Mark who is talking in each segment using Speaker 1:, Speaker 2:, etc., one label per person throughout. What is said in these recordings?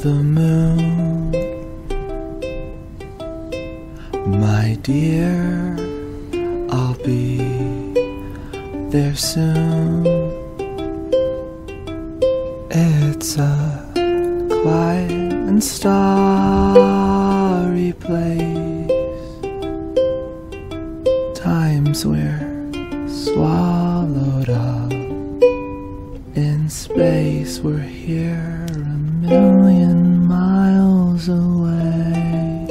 Speaker 1: the moon. My dear, I'll be there soon. It's a quiet and starry place. Times we're swallowed up in space. We're here a million miles away.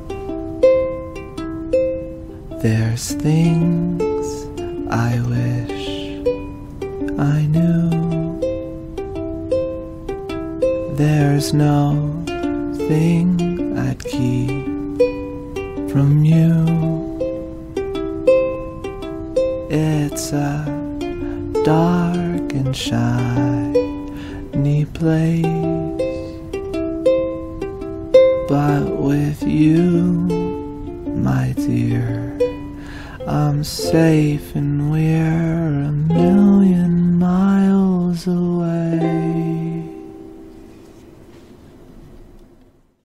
Speaker 1: There's things I wish I knew. There's no thing I'd keep from you. It's a dark and shiny place, but with you, my dear, I'm safe and we're a million